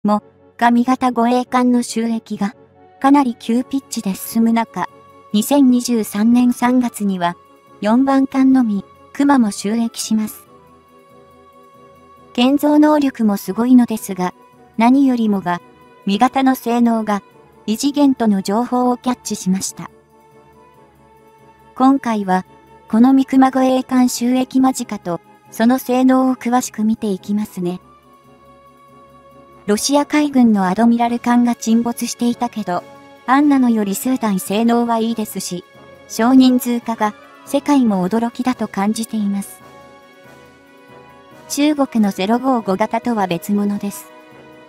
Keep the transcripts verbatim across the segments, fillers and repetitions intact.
も、が味方護衛艦の収益がかなり急ピッチで進む中、にせんにじゅうさんねんさんがつにはよんばん艦のみ、熊も収益します。建造能力もすごいのですが、何よりもが、味方の性能が異次元との情報をキャッチしました。今回は、この三熊護衛艦収益間近と、その性能を詳しく見ていきますね。ロシア海軍のアドミラル艦が沈没していたけど、アンナのより数台性能はいいですし、少人数化が世界も驚きだと感じています。中国のゼロごーご型とは別物です。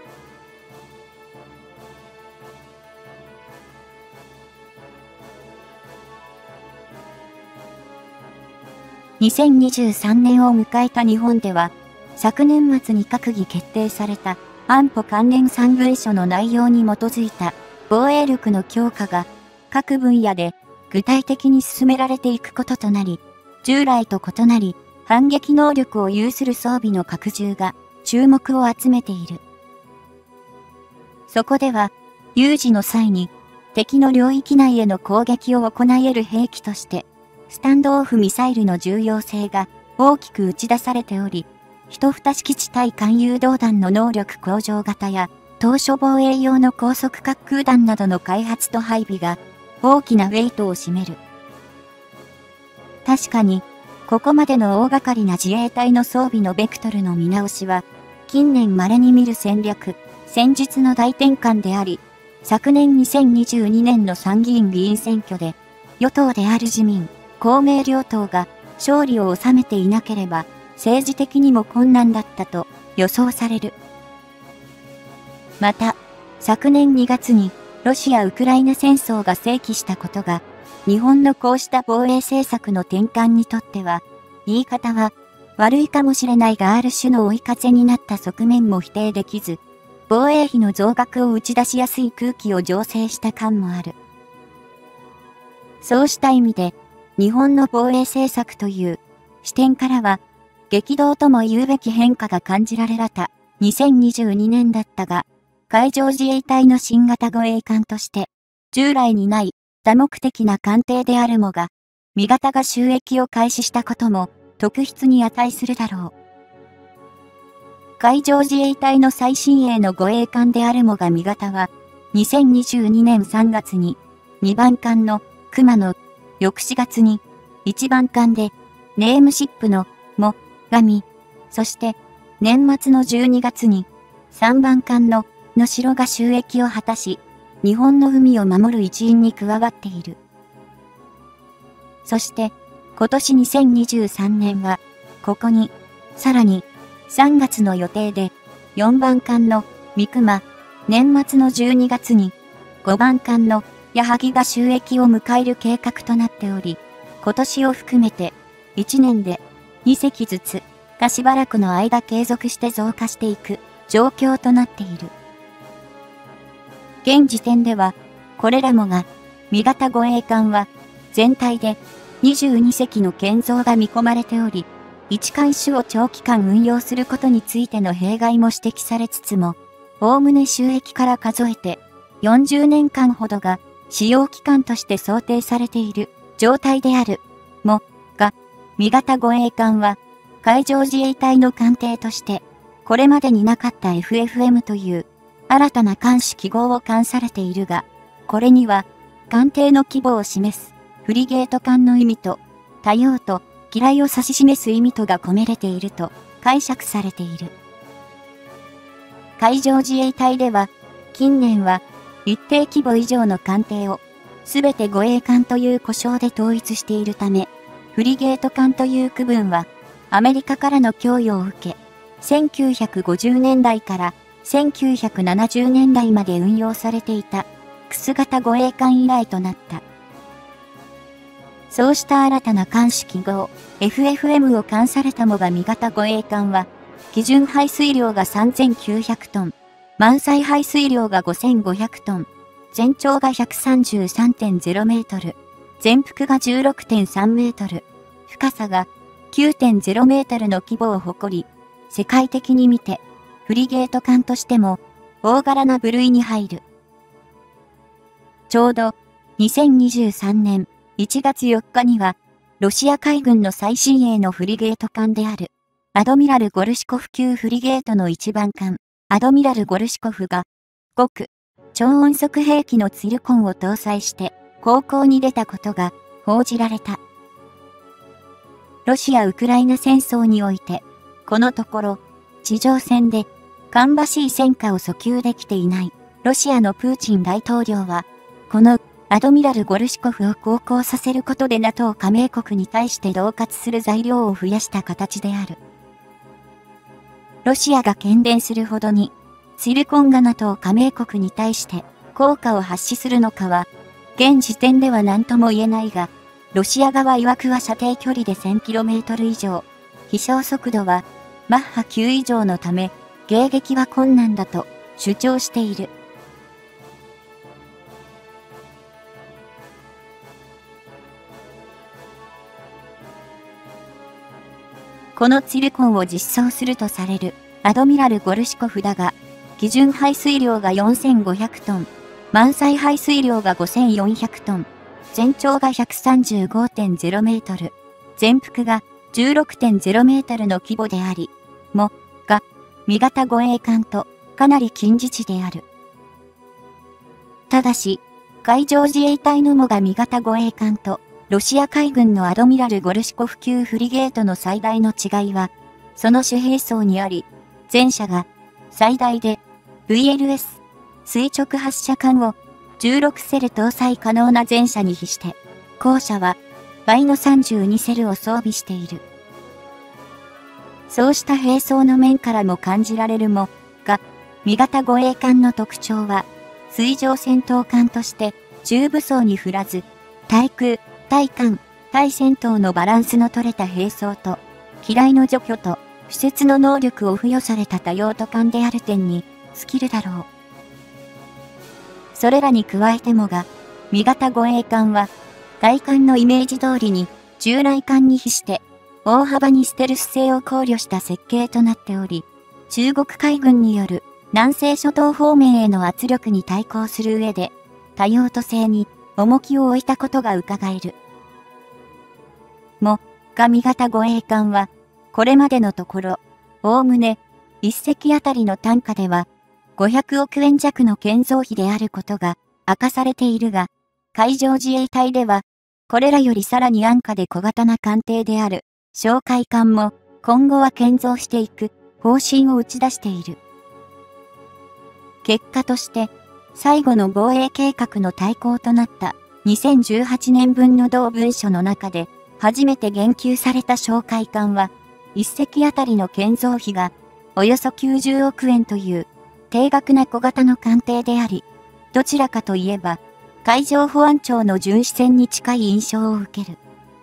にせんにじゅうさんねんを迎えた日本では、昨年末に閣議決定された安保関連さん文書の内容に基づいた防衛力の強化が各分野で具体的に進められていくこととなり、従来と異なり反撃能力を有する装備の拡充が注目を集めている。そこでは、有事の際に敵の領域内への攻撃を行える兵器として、スタンドオフミサイルの重要性が大きく打ち出されており、一蓋式地対艦誘導弾の能力向上型や、島嶼防衛用の高速滑空弾などの開発と配備が大きなウェイトを占める。確かに、ここまでの大掛かりな自衛隊の装備のベクトルの見直しは、近年稀に見る戦略、戦術の大転換であり、昨年にせんにじゅうにねんの参議院議員選挙で、与党である自民、公明両党が勝利を収めていなければ政治的にも困難だったと予想される。また、昨年にがつにロシア・ウクライナ戦争が正規したことが、日本のこうした防衛政策の転換にとっては、言い方は悪いかもしれないがある種の追い風になった側面も否定できず、防衛費の増額を打ち出しやすい空気を醸成した感もある。そうした意味で、日本の防衛政策という視点からは、激動とも言うべき変化が感じられたにせんにじゅうにねんだったが、海上自衛隊の新型護衛艦として、従来にない多目的な艦艇であるもが、味方が収益を開始したことも特筆に値するだろう。海上自衛隊の最新鋭の護衛艦であるもが味方は、にせんにじゅうにねんさんがつににばん艦の熊の翌しがつにいちばん艦でネームシップのもがみ、そして年末のじゅうにがつにさんばん艦の能代が収益を果たし、日本の海を守る一員に加わっている。そして今年にせんにじゅうさんねんはここにさらにさんがつの予定でよんばん艦の三熊、年末のじゅうにがつにごばん艦の矢作が収益を迎える計画となっており、今年を含めていちねんでにせきずつがしばらくの間継続して増加していく状況となっている。現時点では、これらもが、味方護衛艦は全体でにじゅうにせきの建造が見込まれており、いち艦種を長期間運用することについての弊害も指摘されつつも、おおむね収益から数えてよんじゅうねんかんほどが使用期間として想定されている状態である。も、が、味方護衛艦は海上自衛隊の艦艇として、これまでになかった エフエフエム という新たな艦種記号を冠されているが、これには艦艇の規模を示すフリゲート艦の意味と多用途、機雷を指し示す意味とが込められていると解釈されている。海上自衛隊では近年は一定規模以上の艦艇をすべて護衛艦という呼称で統一しているため、フリゲート艦という区分はアメリカからの供与を受け、せんきゅうひゃくごじゅうねんだいからせんきゅうひゃくななじゅうねんだいまで運用されていたクス型護衛艦以来となった。そうした新たな艦種記号 エフエフエム を冠されたもが味方護衛艦は、基準排水量がさんぜんきゅうひゃくトン、満載排水量がごせんごひゃくトン、全長が ひゃくさんじゅうさんてんゼロメートル、全幅が じゅうろくてんさんメートル、深さが きゅうてんゼロメートルの規模を誇り、世界的に見て、フリゲート艦としても大柄な部類に入る。ちょうど、にせんにじゅうさんねんいちがつよっかには、ロシア海軍の最新鋭のフリゲート艦である、アドミラル・ゴルシコフ級フリゲートの一番艦、アドミラル・ゴルシコフが、極、超音速兵器のツィルコンを搭載して、航行に出たことが報じられた。ロシア・ウクライナ戦争において、このところ、地上戦で、芳しい戦果を訴求できていない、ロシアのプーチン大統領は、この、アドミラル・ゴルシコフを航行させることで ナトー 加盟国に対して恫喝する材料を増やした形である。ロシアが喧伝するほどに、ツィルコンが ナトー 加盟国に対して効果を発揮するのかは、現時点では何とも言えないが、ロシア側曰くは射程距離で せんキロメートル 以上、飛翔速度はマッハきゅう以上のため、迎撃は困難だと主張している。このツィルコンを実装するとされるアドミラル・ゴルシコフだが、基準排水量がよんせんごひゃくトン、満載排水量がごせんよんひゃくトン、全長が ひゃくさんじゅうごてんゼロメートル、全幅が じゅうろくてんゼロメートルの規模であり、も、が、味方護衛艦とかなり近似値である。ただし、海上自衛隊のモが味方護衛艦と、ロシア海軍のアドミラル・ゴルシコフ級フリゲートの最大の違いは、その主兵装にあり、前者が最大で ブイエルエス 垂直発射管をじゅうろくセル搭載可能な前者に比して、後者は倍のさんじゅうにセルを装備している。そうした兵装の面からも感じられるも、が、味方護衛艦の特徴は、水上戦闘艦として中武装に振らず、対空、対艦、対戦闘のバランスの取れた兵装と、機雷の除去と、施設の能力を付与された多用途艦である点に、尽きるだろう。それらに加えてもが、味方護衛艦は、外観のイメージ通りに、従来艦に比して、大幅にステルス性を考慮した設計となっており、中国海軍による南西諸島方面への圧力に対抗する上で、多用途性に重きを置いたことが伺える。も、が味方護衛艦は、これまでのところ、おおむね、一隻あたりの単価では、ごひゃくおくえん弱の建造費であることが明かされているが、海上自衛隊では、これらよりさらに安価で小型な艦艇である、哨戒艦も、今後は建造していく方針を打ち出している。結果として、最後の防衛計画の大綱となったにせんじゅうはちねんぶんの同文書の中で、初めて言及された哨戒艦は、一隻あたりの建造費が、およそきゅうじゅうおくえんという、低額な小型の艦艇であり、どちらかといえば、海上保安庁の巡視船に近い印象を受ける。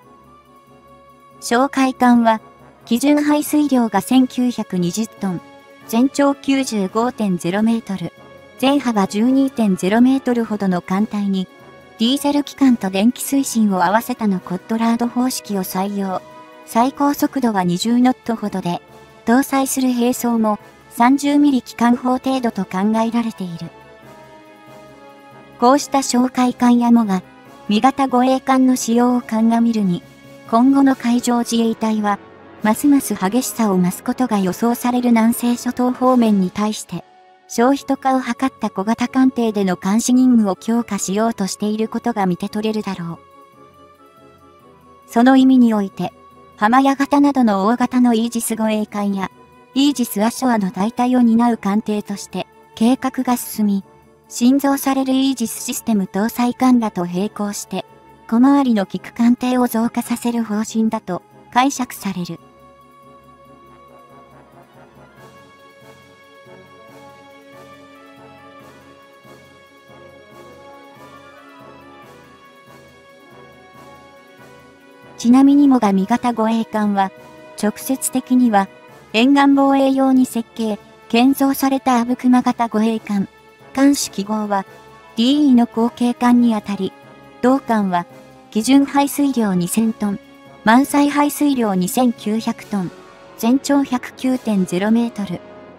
哨戒艦は、基準排水量がせんきゅうひゃくにじゅうトン、全長 きゅうじゅうごてんゼロメートル、全幅 じゅうにてんゼロメートルほどの艦体に、ディーゼル機関と電気推進を合わせたのコッドラード方式を採用。最高速度はにじゅうノットほどで、搭載する兵装もさんじゅうミリ機関砲程度と考えられている。こうした哨戒艦やモが、味方護衛艦の使用を鑑みるに、今後の海上自衛隊は、ますます激しさを増すことが予想される南西諸島方面に対して、小費と化を図った小型艦艇での監視任務を強化しようとしていることが見て取れるだろう。その意味において、浜屋型などの大型のイージス護衛艦や、イージス・アショアの代替を担う艦艇として、計画が進み、新造されるイージスシステム搭載艦らと並行して、小回りの利く艦艇を増加させる方針だと解釈される。ちなみにモが味方護衛艦は、直接的には、沿岸防衛用に設計、建造された阿武隈型護衛艦。艦種記号は、ディーイー の後継艦にあたり、同艦は、基準排水量にせんトン、満載排水量にせんきゅうひゃくトン、全長 ひゃくきゅうてんゼロメートル、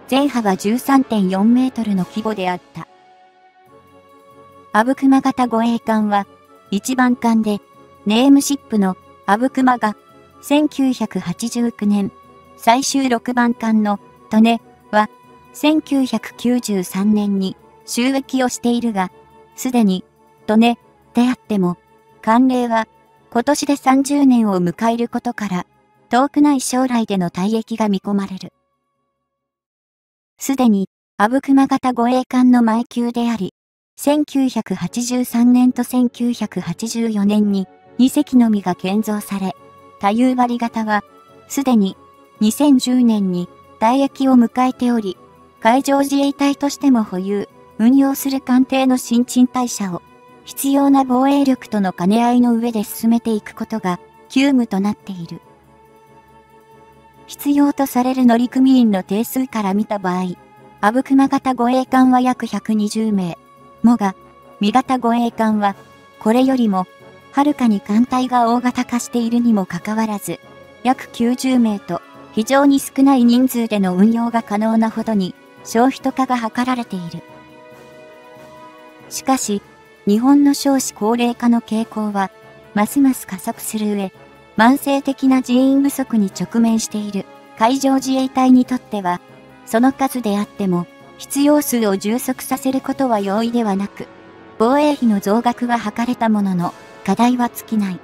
全幅 じゅうさんてんよんメートルの規模であった。阿武隈型護衛艦は、一番艦で、ネームシップの阿武隈が、せんきゅうひゃくはちじゅうきゅうねん、最終ろくばん艦の利根は、せんきゅうひゃくきゅうじゅうさんねんに就役をしているが、すでに、利根であっても、艦齢は、今年でさんじゅうねんを迎えることから、遠くない将来での退役が見込まれる。すでに、阿武隈型護衛艦の前級であり、せんきゅうひゃくはちじゅうさんねんとせんきゅうひゃくはちじゅうよねんににせきのみが建造され、多遊張型は、すでににせんじゅうねんに退役を迎えており、海上自衛隊としても保有、運用する艦艇の新陳代謝を、必要な防衛力との兼ね合いの上で進めていくことが急務となっている。必要とされる乗組員の定数から見た場合、阿武隈型護衛艦は約ひゃくにじゅうめい。もが、三型護衛艦は、これよりも、はるかに艦隊が大型化しているにもかかわらず、約きゅうじゅうめいと、非常に少ない人数での運用が可能なほどに、小人化が図られている。しかし、日本の少子高齢化の傾向は、ますます加速する上、慢性的な人員不足に直面している海上自衛隊にとっては、その数であっても、必要数を充足させることは容易ではなく、防衛費の増額は図れたものの、課題は尽きない。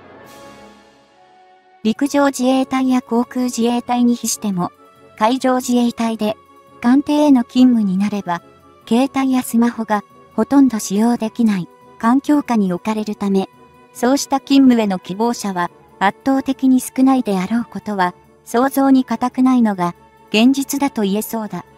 陸上自衛隊や航空自衛隊に比しても、海上自衛隊で、艦艇への勤務になれば、携帯やスマホがほとんど使用できない環境下に置かれるため、そうした勤務への希望者は圧倒的に少ないであろうことは、想像に難くないのが現実だと言えそうだ。